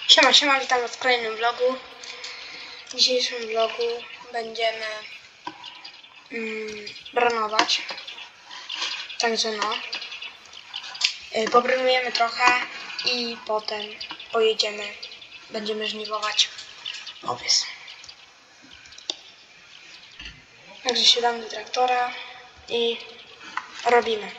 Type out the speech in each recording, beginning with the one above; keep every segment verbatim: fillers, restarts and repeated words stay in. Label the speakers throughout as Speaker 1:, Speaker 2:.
Speaker 1: Siema, siema, witam was w kolejnym vlogu. W dzisiejszym vlogu będziemy mm, bronować. Także no. Yy, pobronujemy trochę i potem pojedziemy. Będziemy żniwować owiec. Także siadamy do traktora i robimy.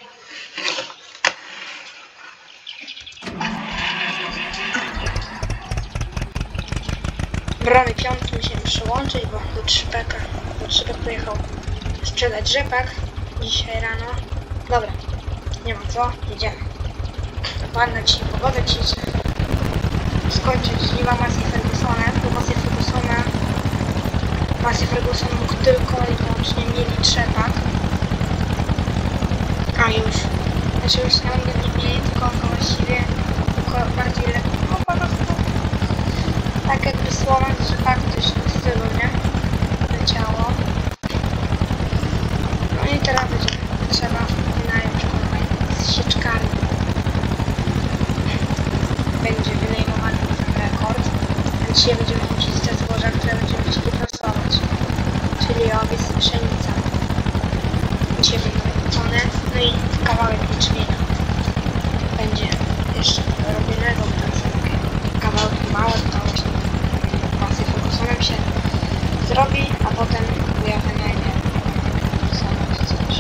Speaker 1: Brony piątki musimy przyłączyć, bo do trzypeka, do trzypek pojechał sprzedać rzepak dzisiaj rano. Dobra, nie ma co, jedziemy. Ładna dzisiaj pogoda, dzisiaj skończyć żniwa Massey Fergusonem, bo Massey Fergusona Massey Ferguson mógł tylko i wyłącznie mieli trzepak. A już, znaczy już nie mogę nie mieli, tylko on właściwie tylko bardziej lekko po prostu. Tak jakby słowem z rzepaku coś w stylu, nie? Leciało. No i teraz będzie trzeba wynająć kombajn z sieczkami. Będzie wynajmowany ten rekord. A dzisiaj będziemy uczyć te zboża, które będziemy chcieli prasować. Czyli owiec i pszenica. Dzisiaj będą one. No i kawałek jęczmienia. Będzie jeszcze robionego, bo tam są takie kawałki małe, to właśnie Massey Fergusonem się zrobi, a potem ja wynajmę samo coś.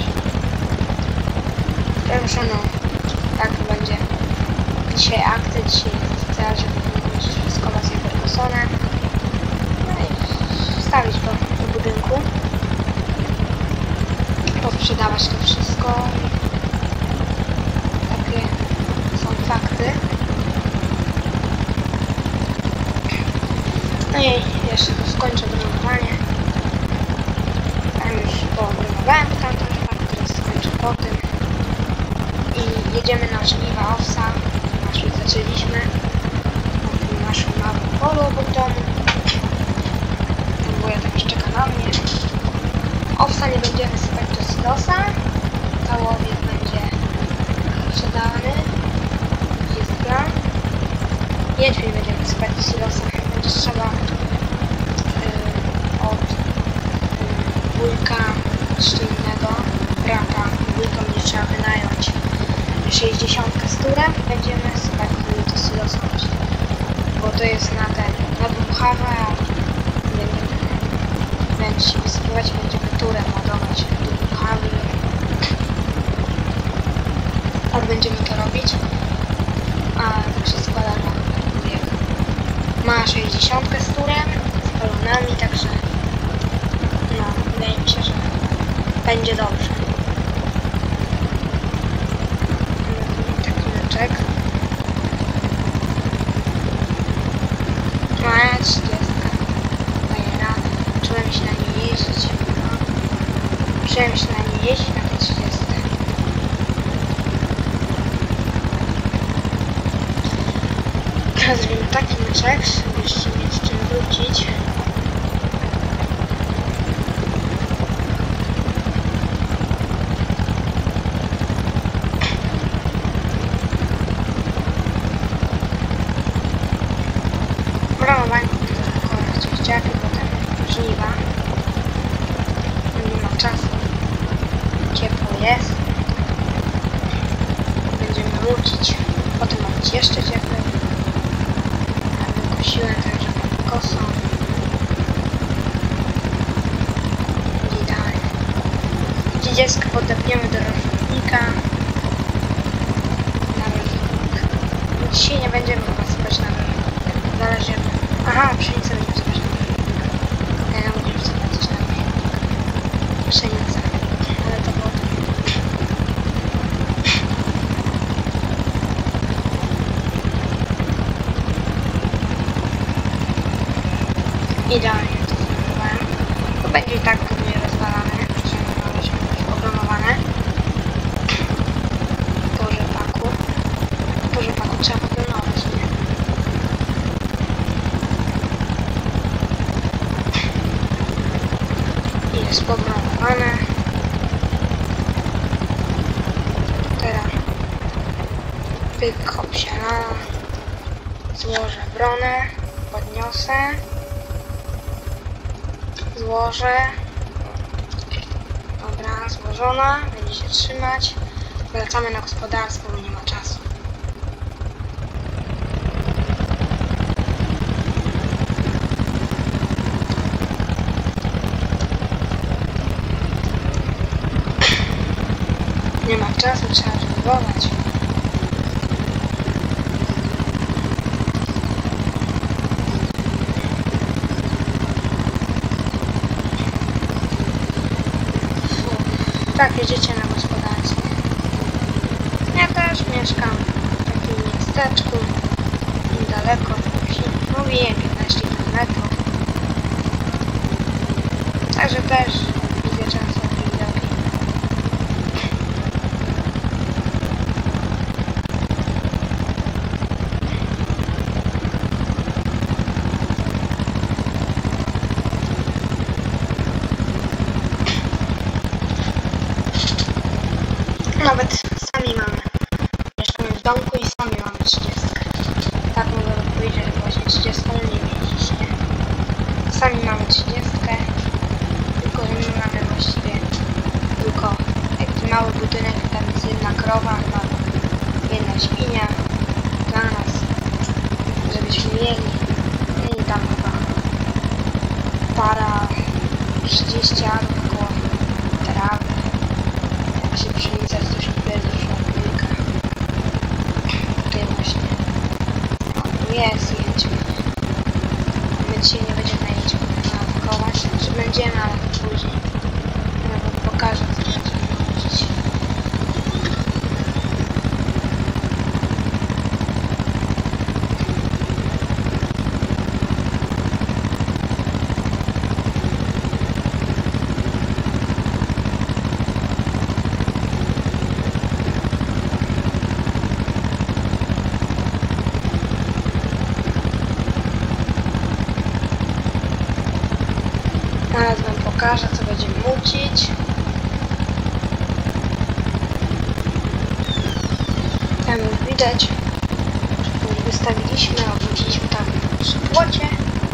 Speaker 1: Także no, tak będzie dzisiaj akty, dzisiaj chcę, żeby wykończyć wszystko Massey Fergusonem. No i wstawić go do budynku. Posprzedawać to wszystko. Takie są fakty. No i jeszcze skończę bronowanie. Tam już pobronowałem tamtą rzepakę, teraz skończę po tym. I jedziemy na żniwa owsa. Znaczy zaczęliśmy na tym naszym małym polu obok domu. Wuja tam już czeka na mnie. Owsa nie będziemy sypać do silosa. Cały owiec będzie sprzedany. dwadzieścia gram. Jęczmień będziemy sypać do silosa. Będzie trzeba yy, od yy, wujka czy innego brata. Wujka będzie trzeba wynająć sześćdziesiątkę z turem. Będziemy sypać do silosa. Bo to jest na ten, na dmuchawę, a będzie się wysypywać i będziemy turem ładować do dmuchawy. Tak będziemy to robić. A tak się składa na wujek. Ma sześćdziesiątkę z turem, z balonami, także no, wydaje mi się, że będzie dobrze. Taki meczek. Moja trzydziestka. Daje radę. Czułem się na niej jeździć. No. Czułem się na niej jeździć na tej trzydziestce. Teraz zrobimy taki meczek, żeby jeszcze mieć z czym wrócić. Bronowanie w częściach i potem żniwa. Nie ma czasu. Ciepło jest. Będziemy łucić. Potem ma być jeszcze cieplej. Kosiłem także pod kosą. Idealnie. Dzidzieskę podepniemy do rożownika. Na rożownik. Dzisiaj nie będziemy chyba sypać na rożownik. Zależy jak... Aha, pszenicę będziemy sypać na rożownik. Ja będziemy sypać coś na rożownik. Pszenicę. Ale to potem. Idealnie to zrobiłem. To będzie i tak pewnie rozwalane, że może się być obronowane. Po rzepaku. Po rzepaku trzeba popilnować, nie? I jest pobronowane. Teraz pyk, hop, siana. Złożę bronę, podniosę, złożę. Dobra, złożona, będzie się trzymać. Wracamy na gospodarstwo, bo nie ma czasu. Nie ma czasu, trzeba żeglować. Tak, jedziecie na gospodarstwie. Ja też mieszkam w takim miasteczku, niedaleko wsi. Mówiłem piętnaście kilometrów. Także też widzę często widoki. Nawet sami mamy. Mieszkamy w domku i sami mamy trzydziestkę. Tak mogę powiedzieć, że właśnie trzydziestką nie mieć, nie? Sami mamy trzydziestkę, tylko że my mamy właściwie tylko taki mały budynek, tam jest jedna krowa, chyba jedna świnia dla nas, żebyśmy mieli. I tam chyba para trzydzieści arów koło trawy. Jak się pszenica stosunkuje do szlafnika. Tutaj właśnie. O, tu jest jęczmień. My dzisiaj nie będziemy na jęczmieniu naatakować. Czy będziemy, ale to później. Ja wam pokażę, co będziemy robić. Teraz wam pokażę, co będziemy mucić. Tam już widać, że już wystawiliśmy, obróciliśmy tam przy płocie.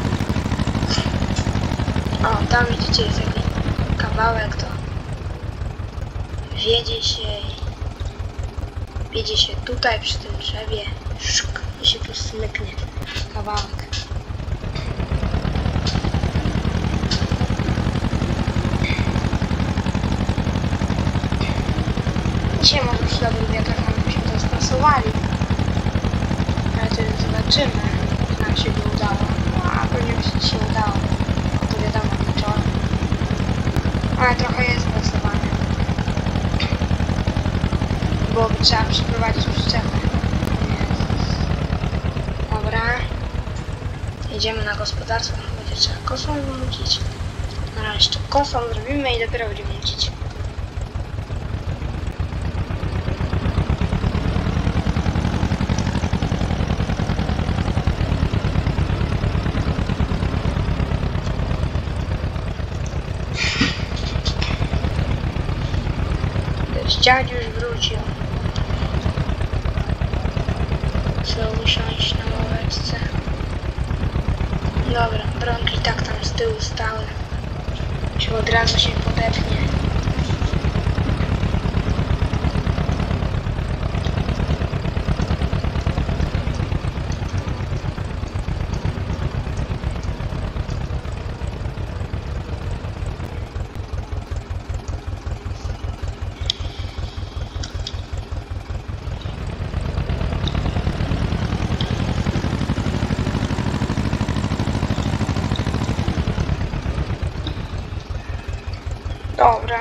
Speaker 1: O, tam widzicie, jest taki kawałek, to wiedzie się i wiedzie się tutaj przy tym drzewie szk, i się tu smyknie kawałek. Dzisiaj może przy dobrych wiatrach byśmy to spasowali, ale to już zobaczymy, czy nam się by udało. No, a pewnie by się dzisiaj udało, bo to wiadomo wieczorem. Ale trochę jest spasowane. Byłoby trzeba przeprowadzić przyczepę. Dobra. Jedziemy na gospodarstwo, będzie trzeba kosą wrócić. Na razie jeszcze kosą zrobimy i dopiero będziemy mucić. Dziadź już wrócił. Trzeba usiąść na ławeczce. Dobra, bronki tak tam z tyłu stały. Się od razu się podepnie. Dobra.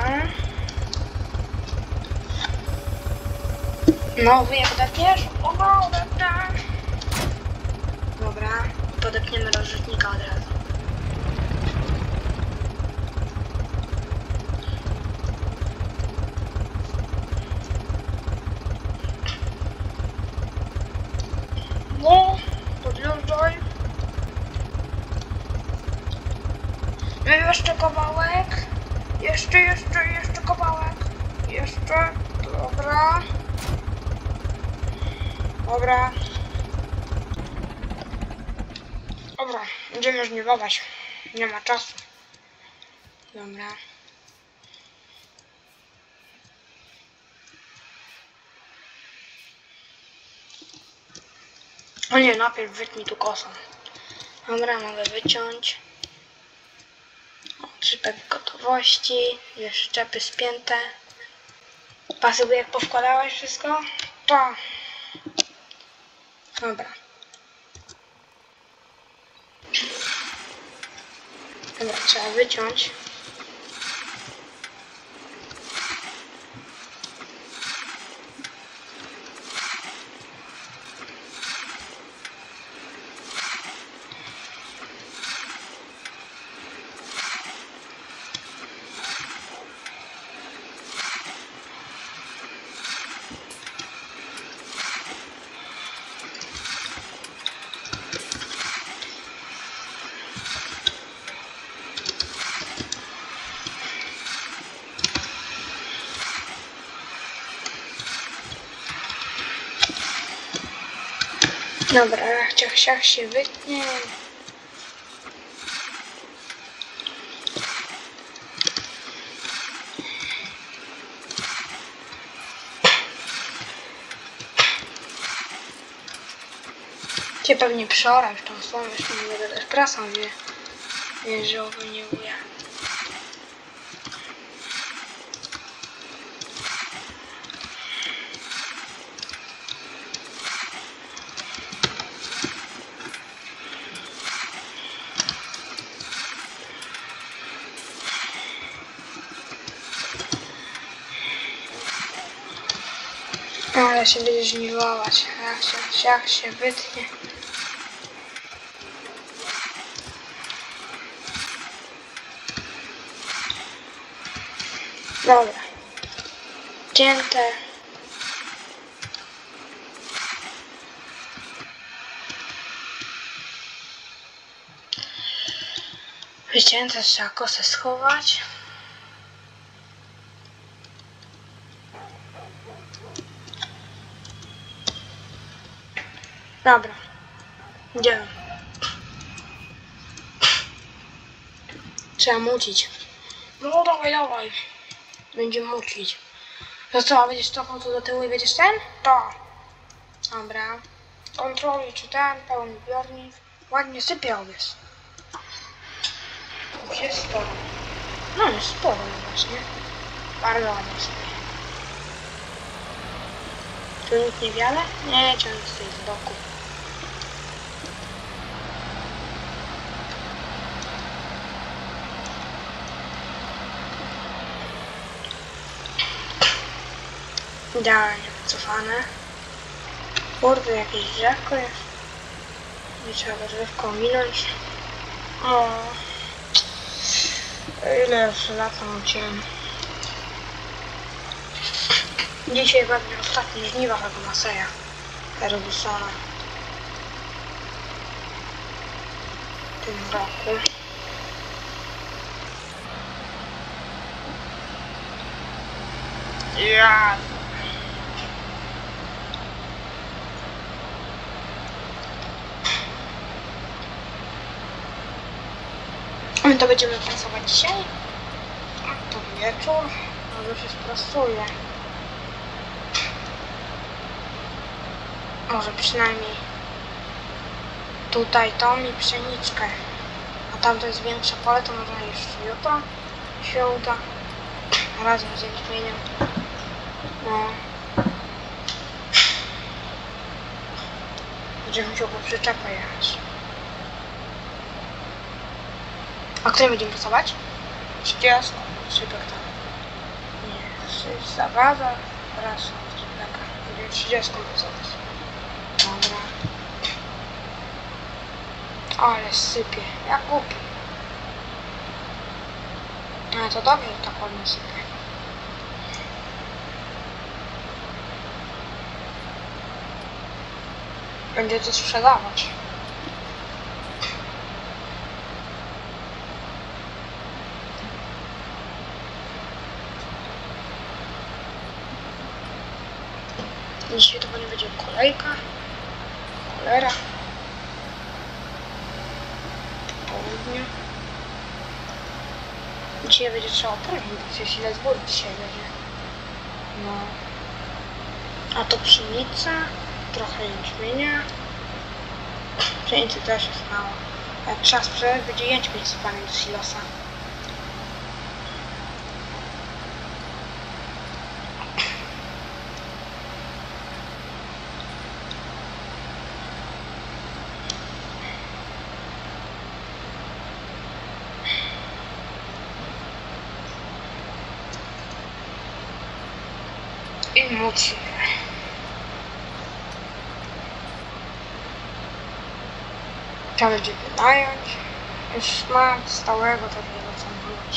Speaker 1: No, wy je podepniesz? O, dobra. Dobra, podepniemy rozrzutnika od razu. No, podjeżdżaj. No i jeszcze kawałek. Jeszcze, jeszcze, jeszcze kawałek. Jeszcze. Dobra. Dobra. Dobra, będziemy żniwować. Nie ma czasu. Dobra. O nie, najpierw wytnij tu kosą. Dobra, mogę wyciąć. O, trzypek gotowości. Dwie szczepy spięte. Pasuje jak powkładałeś wszystko? To. Dobra. Dobra, trzeba wyciąć. Dobra, ciach, ciach się wytnie. Cię pewnie przeora już tą słomę, już nie będę też prasą wie, wieżowy nie uja. Ale się będzie żniwować, jak się, jak się wytnie. Dobra. Cięte. Wycięte, trzeba kosę schować. Dobra. Idziemy. Trzeba mucić. No dawaj, dawaj. Będziemy mucić. To co, będziesz cofał tu do tyłu i będziesz ten? To. Dobra. Kontroluj czy ten, pełny zbiornik. Ładnie sypiał jest. Już jest sporo. No jest sporo właśnie. Bardzo ładnie sypie. Tu nic nie wiele? Nie, ciągle stoi z boku. Idealnie wycofane. Kurde, jakieś drzewko jest. Nie trzeba drzewko minąć. O. Ile już lata musiałem. Dzisiaj pewnie ostatnie żniwa tego Maseja Fergusona w tym roku. Ja. My to będziemy pracować dzisiaj. A to wieczór. Może się sprasuje. Może przynajmniej tutaj tą i pszeniczkę. A tam to jest większe pole, to można jeszcze jutro się uda razem z jęczmieniem. No. Będziemy musiał po przyczepę jechać. A którym będziemy pracować? trzydzieści. Szybek tam. Nie, zawaza. Raz, szybeka. Będziemy trzydzieści pracować. Dobra. Ale sypie. Jak głupi. Ale to dobrze, że tak ładnie sypie. Będzie to sprzedawać. Dzisiaj to nie będzie kolejka. Cholera. pewnie. Dzisiaj będzie trzeba oprawić, jeśli ile z góry dzisiaj będzie. No. A to pszenica, trochę jęczmienia. Pszenicy też jest mało. Jak trzeba sprzedać, będzie jęczmień sypany do silosa. I mocy. Trzeba będzie wynająć. Już mam stałego takiego, co muci.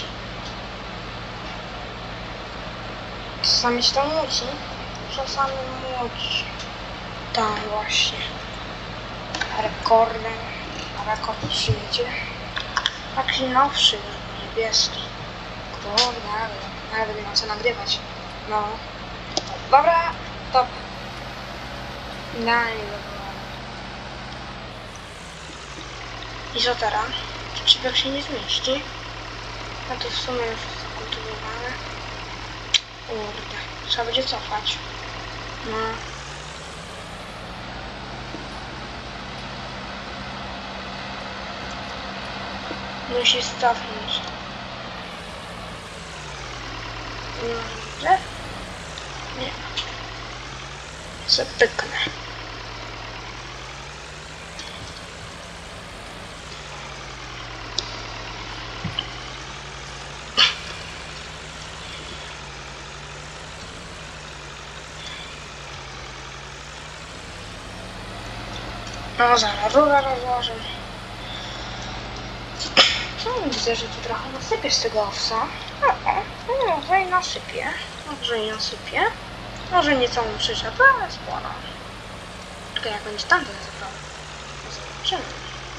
Speaker 1: Czasami się to muci, czasami muci. Tam właśnie. Rekordem. Rekord w świecie. Taki nowszy, niebieski. Kurde, ale nawet nie ma co nagrywać. No. Dobra, top. Finalnie dobra. I co teraz? Czy się nie zmieści? A to w sumie już jest zakultywowane. Kurde, trzeba będzie cofać. No. Musi cofnąć. No, nie. Zapyknę. No zaraz, rurę rozłożę. No, widzę, że tu trochę nasypię z tego owsa. No, no, może i nasypię. Może i nasypię. Może nie całą przyczepę, ale sporo. Tylko jak będzie tam zabrał. Zobaczymy.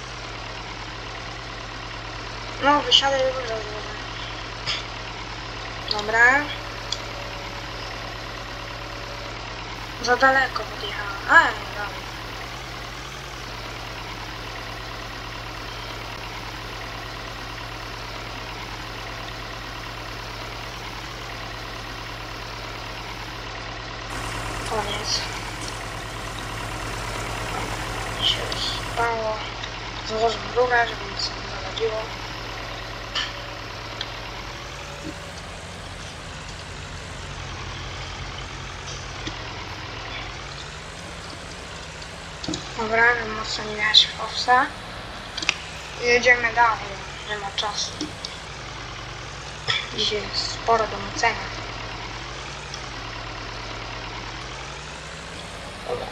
Speaker 1: No, wysiadę i rurę rozłożę. Dobra. Za daleko podjechałem. A, dobra. Koniec. Się spało. Założę rurę, żeby nic nie zawadziło. Dobra, żeby mocno nie miałeś w owsa. Jedziemy dalej, nie ma czasu. Dzisiaj jest sporo do mycenia. Dobra.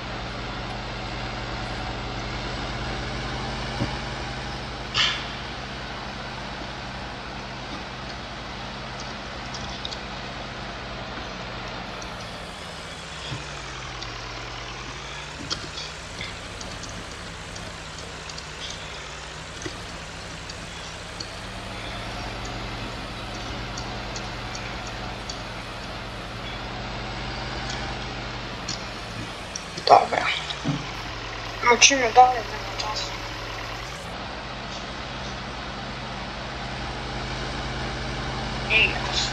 Speaker 1: Dobra. Lecimy dalej, nie ma czasu. I jest.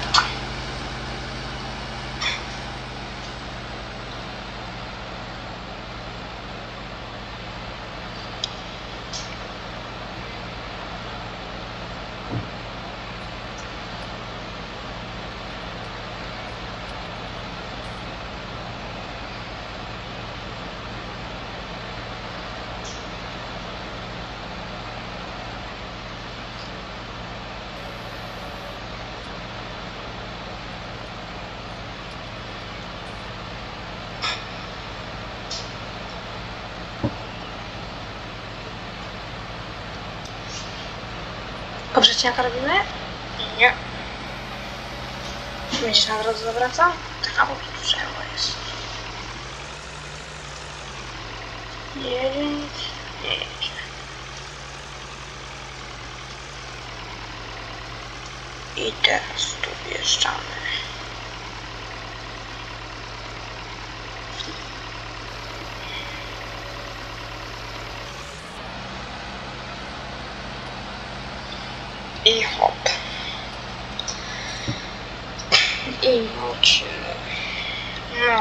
Speaker 1: Poprzeczniaka robimy? Nie. Będziesz na drodze zawracał? Tak, bo tu drzewo jest. Jedzie nic? Nie jedzie. I teraz tu wjeżdżamy. I hop. I mocimy. No.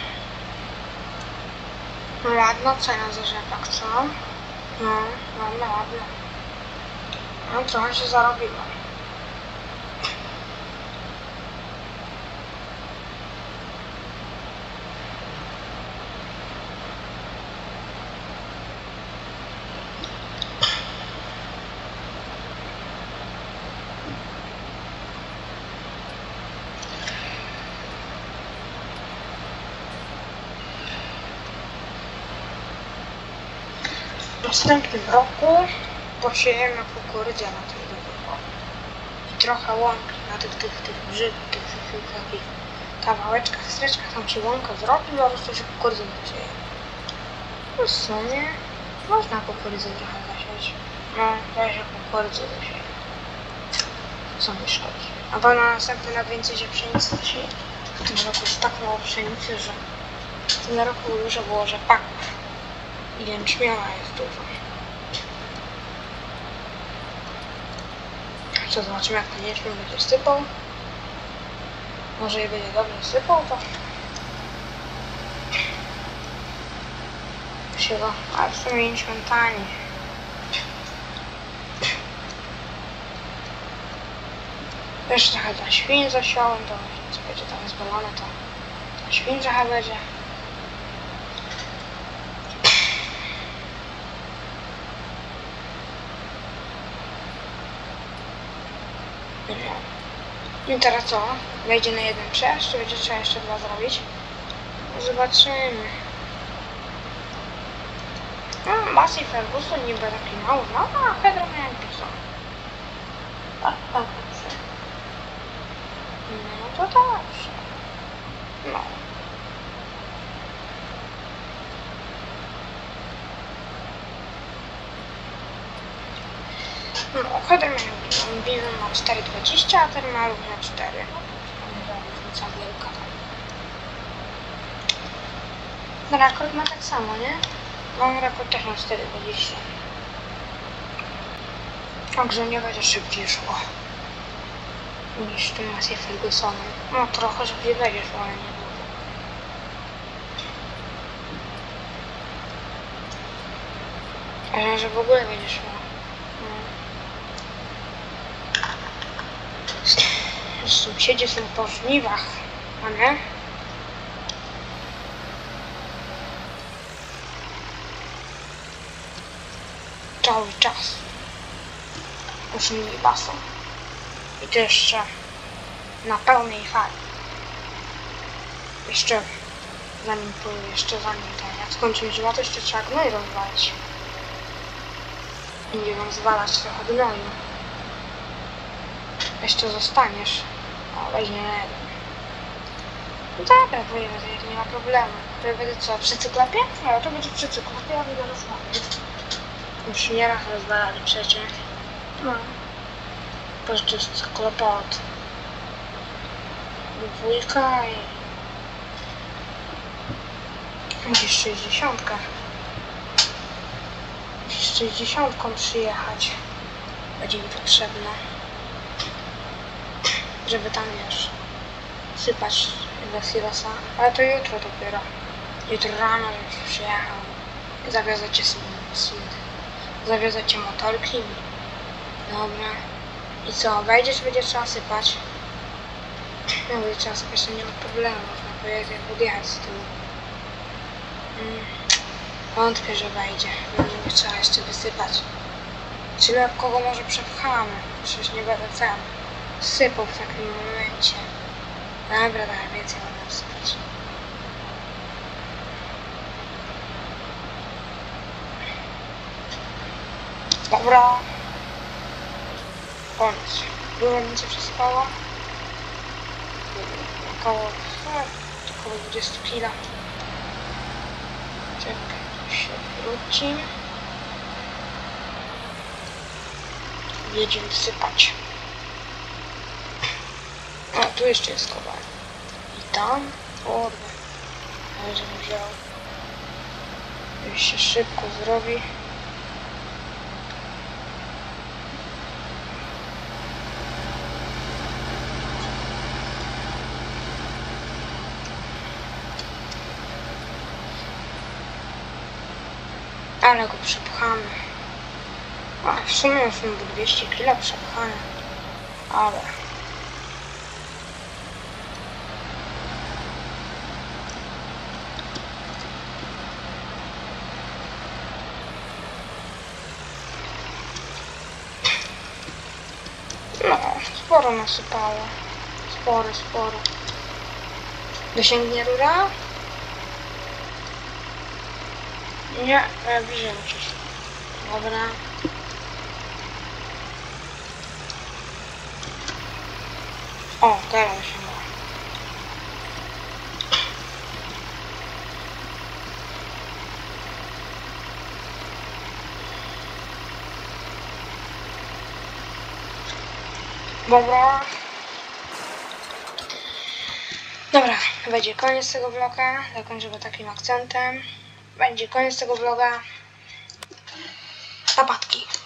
Speaker 1: Ładna cena za rzepak, co? No, ładna, ładna. No, trochę się zarobiło. W następnym roku posiejemy kukurydzę na tym domu. I trochę łąki na tych, tych, tych brzydkich, tych, tych, tych takich kawałeczkach, streczkach tam się łąka zrobi, po prostu się kukurydzę zasieje. No w sumie można kukurydzę trochę zasiać. No, ja się kukurydzę zasieję. Co mi szkodzi. A bo na następny lat więcej się pszenicy zasieje. W tym roku jest tak mało pszenicy, że w tym roku dużo było rzepaków. I jęczmiana jest dużo. Co, zobaczymy, jak ten jęczmian będzie sypał. Może i będzie dobrze sypał, to się go, ale w sumie jęczmian tani. Jeszcze trochę dla świń zasiąłem, to co będzie tam zbalone, to dla świń trochę będzie. I teraz co? Wejdzie na jeden przejazd, czy będzie trzeba jeszcze dwa zrobić? Zobaczymy. No, Massey Ferguson niby taki mały, no a Hedra miałem pisał. Tak, tak, dobrze. No to dobrze. No. No, Hedra miałem Biwem ma cztery dwadzieścia, a ten ma równe cztery. No to różnica wielka. No, rekord ma tak samo, nie? Mam rekord też na cztery dwadzieścia. Także nie będzie szybciej szło niż tym Massey Fergusonem. No trochę szybciej będzie szło, ale nie dużo. Ale że w ogóle będzie szło. Sąsiedzi są po żniwach, a nie? Cały czas. Żniwa są. I to jeszcze na pełnej fali. Jeszcze zanim to, jeszcze zanim ten, jak skończymy żniwa, to jeszcze trzeba gnoj rozwalić. I nie wiem, zwalać trochę gnoju. Jeszcze zostaniesz. O, weźmie na jeden. No dobra, wojewódzę, to nie ma problemu. To będzie co, przy cyklopie? No, to będzie przy cyklopie, a wygląda słaby. Już nie raz rozwalali przecież. No. Po prostu jest cyklopia od dwójka i musisz sześćdziesiątkę. Musisz sześćdziesiątką przyjechać. Będzie mi potrzebne. Żeby tam, wiesz, sypać do silosa, ale to jutro dopiero. Jutro rano już przyjechał. Zawiozę cię sobie, zawiozę cię motorkiem. Dobra. I co, wejdziesz, będzie trzeba sypać. No, będzie trzeba sypać, to nie ma problemu, można pojechać, podjechać z tyłu. Hmm. Wątpię, że wejdzie, będzie trzeba jeszcze wysypać. Czyli jak kogo może przepchamy, przecież nie będę cen. Sypał w takim momencie. Dobra, dalej więcej mogę sypać. Dobra. Koniec. Dużo mi się przespało. Około, około dwadzieścia kila. Czekaj, się wróci. Jedziemy sypać. O, tu jeszcze jest kowal. I tam, kurde. Ale żebym wziął. Już się szybko zrobi. Ale go przepchamy. A w sumie już są dwieście kilo przepchane. Ale... No, sporo nasypało. Sporo, sporo. Dosięgnie rura? Nie, ja bliżej musisz. Dobra. O, teraz się ma. Dobra. Dobra, będzie koniec tego vloga. Zakończę go takim akcentem. Będzie koniec tego vloga. Zapatki.